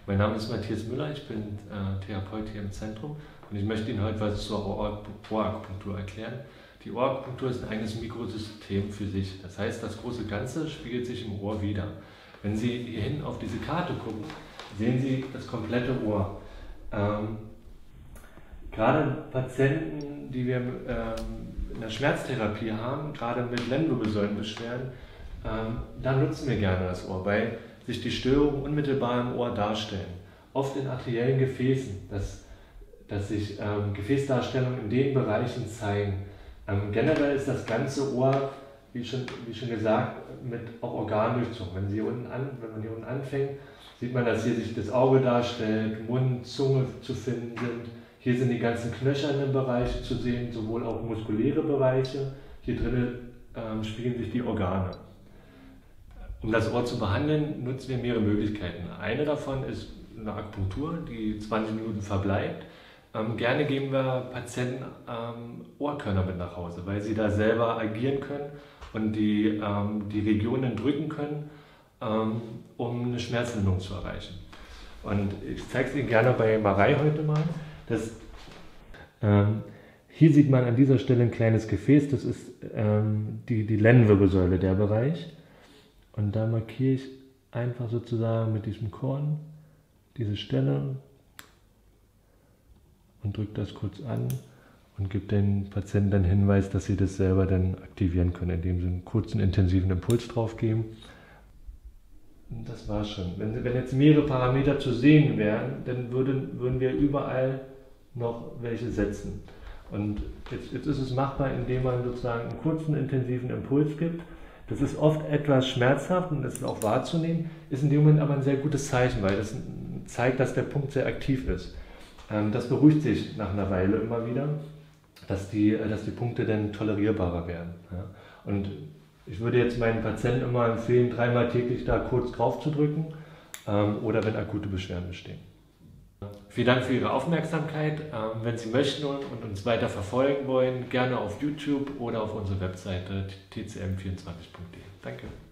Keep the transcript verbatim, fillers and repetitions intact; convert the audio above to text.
Mein Name ist Matthias Müller, ich bin äh, Therapeut hier im Zentrum und ich möchte Ihnen heute was zur Ohr Ohrakupunktur erklären. Die Ohrakupunktur ist ein eigenes Mikrosystem für sich. Das heißt, das große Ganze spiegelt sich im Ohr wider. Wenn Sie hier hinten auf diese Karte gucken, sehen Sie das komplette Ohr. Ähm, gerade Patienten, die wir ähm, in der Schmerztherapie haben, gerade mit Lendenwirbelsäulenbeschwerden, ähm, da nutzen wir gerne das Ohr, weil sich die Störungen unmittelbar im Ohr darstellen. Oft in arteriellen Gefäßen, dass, dass sich ähm, Gefäßdarstellungen in den Bereichen zeigen. Ähm, generell ist das ganze Ohr, wie schon, wie schon gesagt, mit auch Organdurchzug. Wenn, Sie unten an, wenn man hier unten anfängt, sieht man, dass hier sich das Auge darstellt, Mund, Zunge zu finden sind. Hier sind die ganzen knöchernen Bereiche zu sehen, sowohl auch muskuläre Bereiche. Hier drinnen ähm, spiegeln sich die Organe. Um das Ohr zu behandeln, nutzen wir mehrere Möglichkeiten. Eine davon ist eine Akupunktur, die zwanzig Minuten verbleibt. Ähm, gerne geben wir Patienten ähm, Ohrkörner mit nach Hause, weil sie da selber agieren können und die, ähm, die Regionen drücken können, ähm, um eine Schmerzlinderung zu erreichen. Und ich zeige es Ihnen gerne bei Marei heute mal. Das, ähm, hier sieht man an dieser Stelle ein kleines Gefäß, das ist ähm, die, die Lendenwirbelsäule, der Bereich. Und da markiere ich einfach sozusagen mit diesem Korn diese Stelle und drücke das kurz an und gebe den Patienten dann Hinweis, dass sie das selber dann aktivieren können, indem sie einen kurzen, intensiven Impuls drauf geben. Und das war's schon. Wenn, wenn jetzt mehrere Parameter zu sehen wären, dann würden, würden wir überall noch welche setzen. Und jetzt, jetzt ist es machbar, indem man sozusagen einen kurzen, intensiven Impuls gibt. Das ist oft etwas schmerzhaft und das ist auch wahrzunehmen, ist in dem Moment aber ein sehr gutes Zeichen, weil das zeigt, dass der Punkt sehr aktiv ist. Das beruhigt sich nach einer Weile immer wieder, dass die, dass die Punkte dann tolerierbarer werden. Und ich würde jetzt meinen Patienten immer empfehlen, dreimal täglich da kurz drauf zu drücken oder wenn akute Beschwerden bestehen. Vielen Dank für Ihre Aufmerksamkeit. Wenn Sie möchten und uns weiter verfolgen wollen, gerne auf YouTube oder auf unserer Webseite t c m vierundzwanzig punkt d e. Danke.